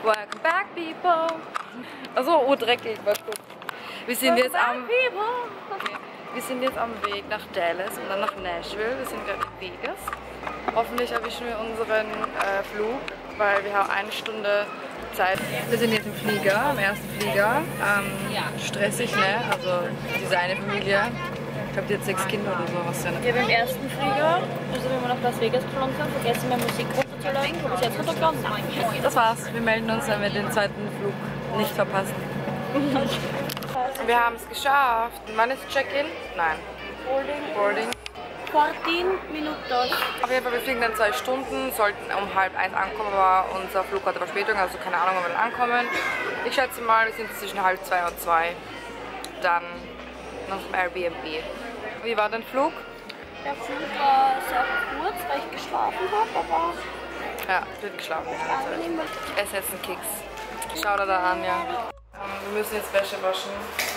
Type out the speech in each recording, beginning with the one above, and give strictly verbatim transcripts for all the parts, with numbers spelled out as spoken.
Welcome back, people. Also, oh, dreckig, warte kurz. Wir sind jetzt am okay. Wir sind jetzt am Weg nach Dallas und dann nach Nashville. Wir sind gerade in Vegas. Hoffentlich erwischen wir unseren äh, Flug, weil wir haben eine Stunde Zeit. Wir sind jetzt im Flieger, im ersten Flieger. Ähm, ja. Stressig, ne? Also diese eine Familie. Ich glaube, die hat sechs Kinder oder sowas. Ja, ne? Wir haben im ersten Flieger, also wenn wir nach Las Vegas geflogen sind, vergessen wir Musik runterzuladen. Wo bis jetzt runtergeladen? Nein. Das war's. Wir melden uns, wenn wir den zweiten Flug nicht verpassen. Wir haben es geschafft. Wann ist Check-in? Nein. Boarding. Boarding. vierzehn Minuten. Auf jeden Fall, wir fliegen dann zwei Stunden, sollten um halb eins ankommen, aber unser Flug hatte Verspätung, also keine Ahnung, wann wir dann ankommen. Ich schätze mal, wir sind zwischen halb zwei und zwei. Dann noch im Airbnb. Wie war dein Flug? Der Flug war sehr kurz, weil ich geschlafen habe, aber... Ja, ich bin geschlafen. Ich esse jetzt einen Keks. Schau da da an, ja. Wir müssen jetzt Wäsche waschen.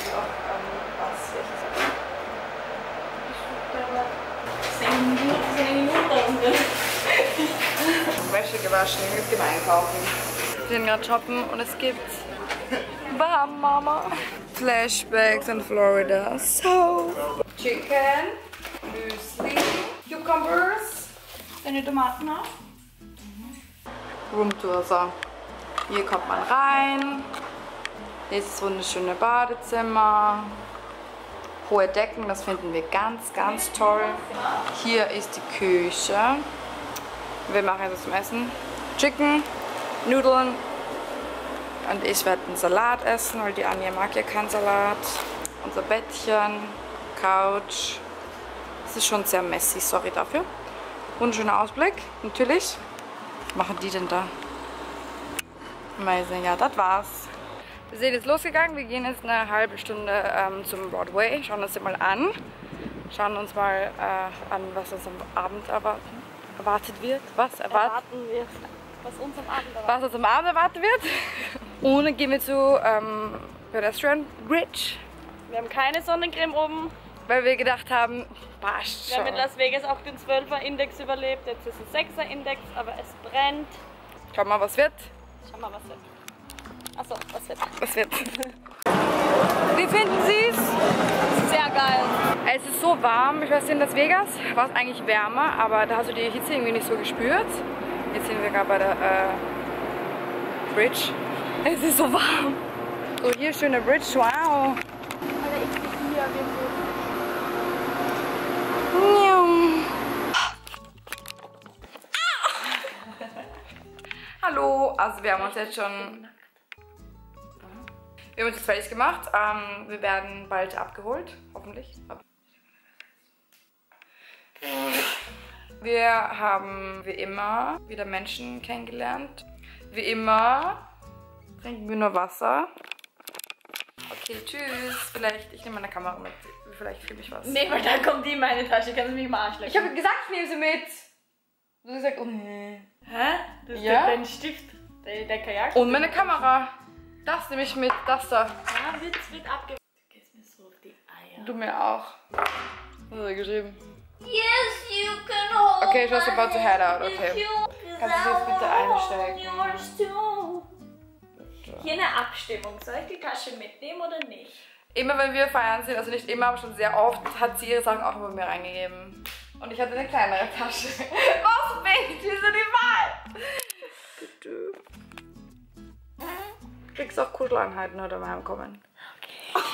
Wäsche gewaschen, jetzt gehen wir einkaufen. Wir sind gerade shoppen und es gibt warm, Mama. Flashbacks in Florida. So. Chicken, Müsli, Cucumbers. Wenn ihr Tomaten habt. Roomtour, so. Hier kommt man rein. Hier ist das wunderschöne Badezimmer. Hohe Decken, das finden wir ganz, ganz toll. Hier ist die Küche. Wir machen jetzt zum Essen Chicken, Nudeln und ich werde einen Salat essen, weil die Anja mag ja keinen Salat. Unser Bettchen, Couch. Es ist schon sehr messy, sorry dafür. Wunderschöner Ausblick, natürlich. Was machen die denn da? Amazing, ja, das war's. Wir sind jetzt losgegangen, wir gehen jetzt eine halbe Stunde ähm, zum Broadway, schauen uns den mal an. Schauen uns mal äh, an, was uns am Abend erwarten, erwartet wird. Was erwartet Erwarten wir, was uns am Abend erwartet. Was uns am Abend erwartet wird. Und dann gehen wir zu ähm, Pedestrian Bridge. Wir haben keine Sonnencreme oben. Weil wir gedacht haben, passt Wir schon. haben in Las Vegas auch den zwölfer Index überlebt, jetzt ist es ein sechser Index, aber es brennt. Schau mal, was wird. Schau mal, was wird. Achso, was wird. Was wird. Wie finden Sie es? Sehr geil. Es ist so warm. Ich weiß, in Las Vegas war es eigentlich wärmer, aber da hast du die Hitze irgendwie nicht so gespürt. Jetzt sind wir gerade bei der äh, Bridge. Es ist so warm. So, hier schöne Bridge. Wow. Alter, ich bin hier wirklich. Hallo, also wir haben uns jetzt schon wir haben uns jetzt fertig gemacht. Ähm, wir werden bald abgeholt, hoffentlich. Wir haben wie immer wieder Menschen kennengelernt. Wie immer trinken wir nur Wasser. Okay, tschüss. Vielleicht, ich nehme meine Kamera mit. Vielleicht filme ich was. Nee, weil dann kommt die in meine Tasche. Kannst du mich mal arschlecken? Ich habe gesagt, ich nehme sie mit. Du hast gesagt, oh nee. Hä? Das ist Ja? dein Stift. Der, der Kajak. Und meine Kamera. Das nehme ich mit. Das da. Ja, wird, wird abge... Du gehst mir so auf die Eier. Du mir auch. Was hat er geschrieben? Yes, you can hold Okay, just about to head out. Okay. you, Kannst du das bitte einstecken? yours too. Hier eine Abstimmung. Soll ich die Tasche mitnehmen oder nicht? Immer wenn wir feiern sind, also nicht immer, aber schon sehr oft, hat sie ihre Sachen auch über mir reingegeben. Und ich hatte eine kleinere Tasche. Was bin ich? Wieso die Wahl? Bitte. Du kriegst auch Kuscheleinheiten heute beim Heimkommen. Okay.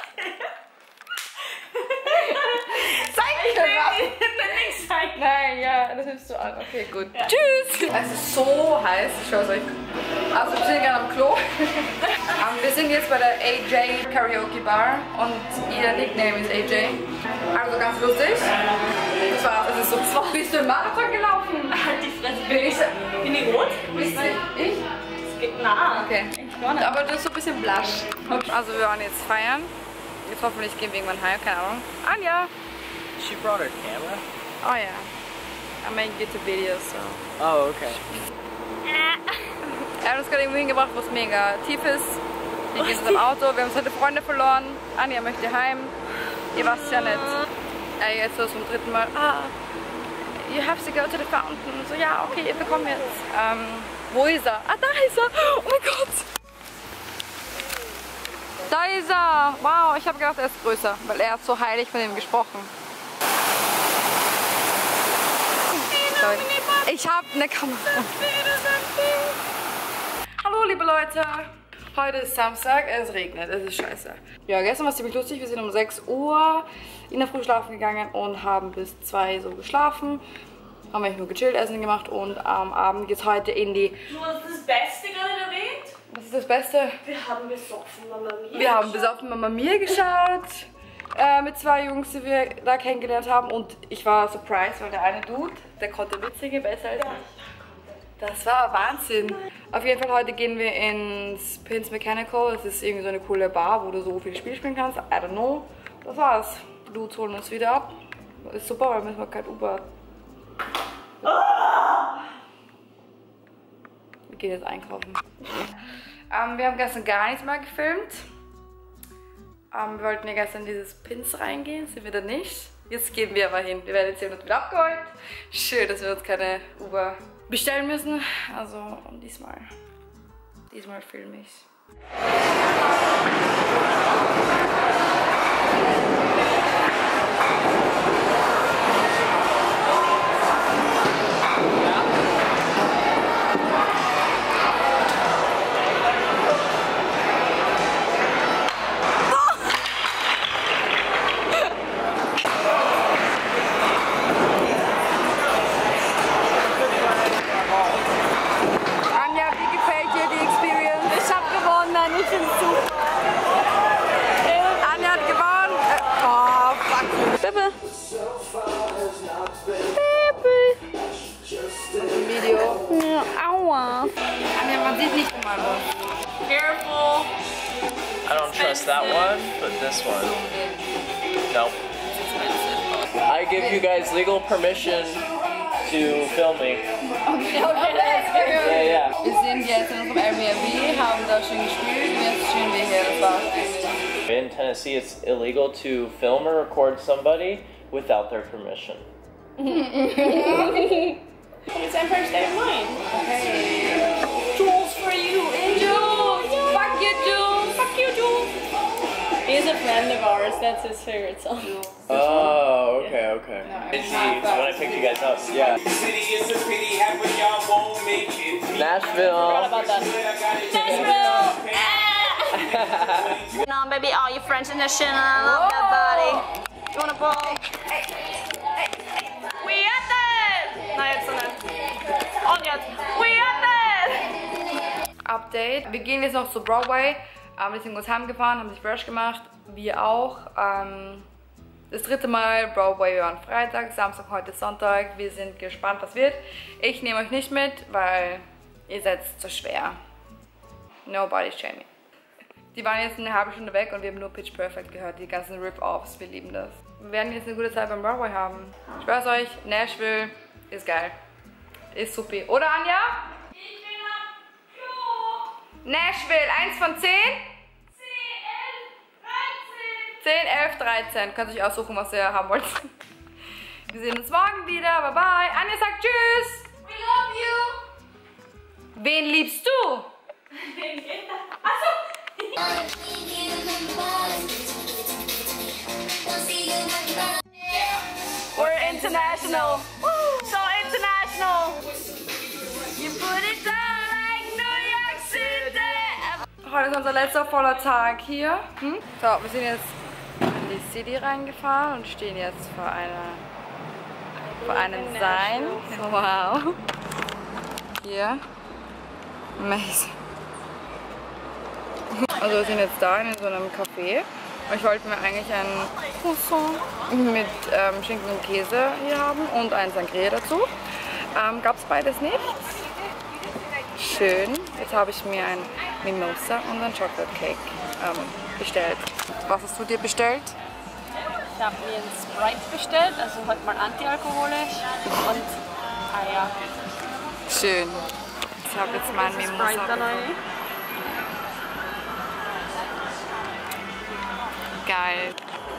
Zeig mir was! Zeig. Nein, ja, das nimmst du an. Okay, gut. Ja. Tschüss! Es ist so heiß, ich schwör's euch. Also wir sind gerade am Klo. um, wir sind jetzt bei der A J Karaoke Bar und ihr Nickname ist A J. Also ganz lustig. Das war, es ist so, bist du im Marathon gelaufen? Halt die Fresse. Bin ich, Bin ich rot? bist du, ich? Es geht nah. Okay. Aber du bist so ein bisschen blasch. Okay. Also wir waren jetzt feiern. Jetzt hoffentlich gehen wir irgendwann heim, keine Ahnung. Anja! She brought her camera? Oh ja. I make YouTube videos, so. Oh, okay. Er hat uns gerade irgendwo hingebracht, wo es mega tief ist. Wir gehen jetzt im Auto, wir haben unsere Freunde verloren. Anja möchte heim. Ihr war's ja nicht. Er jetzt so zum dritten Mal. Ah, you have to go to the fountain. So, ja, okay, wir kommen jetzt. Ähm, wo ist er? Ah, da ist er! Oh mein Gott! dieser. Wow, ich habe gedacht, er ist größer, weil er hat so heilig von ihm gesprochen. Ich habe eine Kamera. Hallo liebe Leute. Heute ist Samstag, es regnet, es ist scheiße. Ja, gestern war es ziemlich lustig. Wir sind um sechs Uhr in der Früh schlafen gegangen und haben bis zwei so geschlafen. Haben eigentlich nur gechillt, Essen gemacht und am Abend geht es heute in die... Du hast das Beste gerade erwähnt? Was ist das Beste? Wir haben besoffen Mama Mia. Wir haben besoffen Mama Mia geschaut. Äh, mit zwei Jungs, die wir da kennengelernt haben. Und ich war surprised, weil der eine Dude, der konnte Witzige besser als ich. Das war Wahnsinn. Auf jeden Fall heute gehen wir ins Pins Mechanical. Das ist irgendwie so eine coole Bar, wo du so viele Spiele spielen kannst. I don't know. Das war's. Die Dudes holen uns wieder ab. Ist super, weil müssen wir kein Uber. Wir gehen jetzt einkaufen. ähm, wir haben gestern gar nichts mehr gefilmt. Ähm, wir wollten ja gestern in dieses Pins reingehen, sind wir da nicht. Jetzt gehen wir aber hin. Wir werden jetzt hier wieder abgeholt. Schön, dass wir uns keine Uber bestellen müssen. Also und diesmal. Diesmal filme ich. Careful. I don't trust that one, but this one. Nope. I give you guys legal permission to film me. Okay, okay. Yeah, yeah. Wir sind jetzt in unserem Airbnb, haben da schön gespielt und jetzt stehen wir hier. Das war's eigentlich. In Tennessee, it's illegal to film or record somebody without their permission. It's my first day of mine. Okay. Jules for you. Jules! Fuck you, Jules! Fuck you, Jules. He's a friend of ours. That's his favorite song. Oh, okay, okay. Did you, when I picked you guys up, yeah. Nashville. Forgot about that. Nashville! No, baby, all you French edition. I love that body. You wanna ball? We are there! Nein, jetzt nicht. Und jetzt. We are there! Update. Wir gehen jetzt noch zu Broadway. Ähm, wir sind kurz heimgefahren, haben sich fresh gemacht. Wir auch. Ähm, das dritte Mal Broadway. Wir waren Freitag, Samstag, heute Sonntag. Wir sind gespannt, was wird. Ich nehme euch nicht mit, weil ihr seid zu schwer. Nobody shaming. Die waren jetzt eine halbe Stunde weg und wir haben nur Pitch Perfect gehört. Die ganzen Rip-Offs. Wir lieben das. Wir werden jetzt eine gute Zeit beim Broadway haben. Ich weiß euch, Nashville ist geil. Ist supi. Oder Anja? Ich bin am Klo. Nashville, eins von zehn? zehn, elf, dreizehn. Könnt ihr euch aussuchen, was ihr haben wollt. Wir sehen uns morgen wieder. Bye bye. Anja sagt tschüss. We love you. Wen liebst du? We're international. So international. You put it down like New York City. Heute ist unser letzter voller Tag hier. Hm? So, wir sind jetzt in die City reingefahren und stehen jetzt vor einer vor einem Sein. Wow. Hier. Amazing. Also wir sind jetzt da in so einem Café. Ich wollte mir eigentlich ein Croissant mit ähm, Schinken und Käse hier haben und ein Sangria dazu. Ähm, Gab es beides nicht. Schön. Jetzt habe ich mir ein Mimosa und ein Chocolate Cake ähm, bestellt. Was hast du dir bestellt? Ich habe mir einen Sprite bestellt, also heute mal antialkoholisch und Eier. Schön. Ich habe jetzt mein Mimosa Sprite dann bekommen. Geil.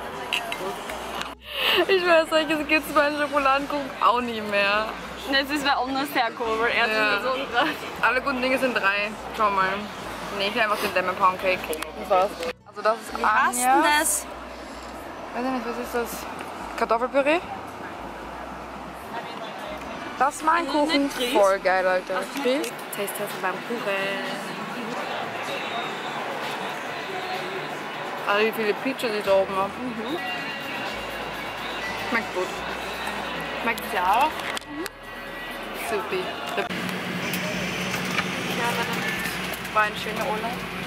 Ich weiß nicht, es gibt meinen Schokoladenkuchen auch nie mehr. Das ist bei uns hergekommen, weil er Ja. ist so gerade. Alle guten Dinge sind drei. Schau mal. Nee, ich will einfach den Lemon Pound Cake. Das war's. Also das ist Wie heißt denn Anja. das? Weiß ich nicht, was ist das? Kartoffelpüree? Das ist mein Kuchen. nicht Grieß. Voll geil, Alter. Grieß. Taste beim Kuchen. Alter, wie viele Peaches ich da oben habe. Mhm. Schmeckt gut. Schmeckt es ja auch? Mhm. Supi. War ein schöner Urlaub.